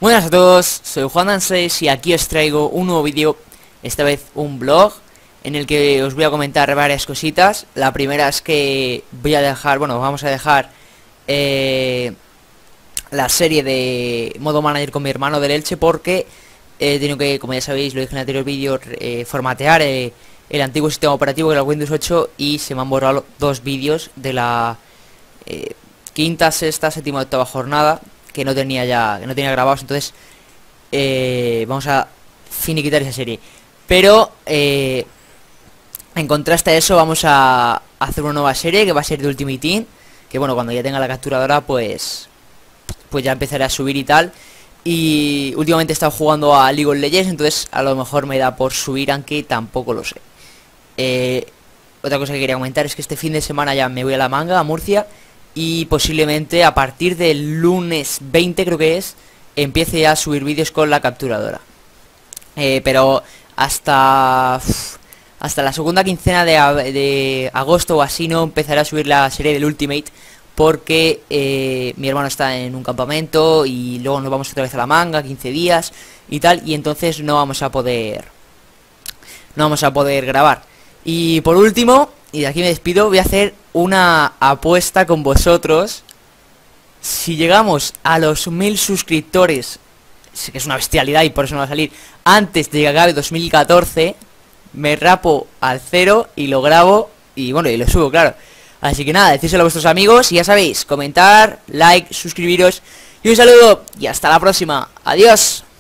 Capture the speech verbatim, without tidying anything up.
Buenas a todos, soy Juan Danses y aquí os traigo un nuevo vídeo, esta vez un vlog, en el que os voy a comentar varias cositas. La primera es que voy a dejar, bueno, vamos a dejar eh, la serie de modo manager con mi hermano del Elche, porque he tenido que, como ya sabéis, lo dije en el anterior vídeo, eh, formatear eh, el antiguo sistema operativo que era Windows ocho, y se me han borrado dos vídeos de la eh, quinta, sexta, séptima, octava jornada que no tenía ya, que no tenía grabados. Entonces eh, vamos a finiquitar esa serie, pero eh, en contraste a eso vamos a hacer una nueva serie que va a ser de Ultimate Team, que bueno, cuando ya tenga la capturadora pues pues ya empezaré a subir y tal. Y últimamente he estado jugando a League of Legends, entonces a lo mejor me da por subir, aunque tampoco lo sé. eh, Otra cosa que quería comentar es que este fin de semana ya me voy a La Manga, a Murcia, y posiblemente a partir del lunes veinte, creo que es, empiece a subir vídeos con la capturadora. Eh, pero hasta uf, hasta la segunda quincena de, de agosto o así no empezaré a subir la serie del Ultimate, porque eh, mi hermano está en un campamento y luego nos vamos otra vez a La Manga, quince días y tal, y entonces no vamos a poder no vamos a poder grabar. Y por último, y de aquí me despido, voy a hacer una apuesta con vosotros. Si llegamos a los mil suscriptores, sé que es una bestialidad y por eso no va a salir, antes de que acabe dos mil catorce, me rapo al cero y lo grabo y bueno, y lo subo, claro. Así que nada, decírselo a vuestros amigos y ya sabéis, comentar, like, suscribiros y un saludo y hasta la próxima. Adiós.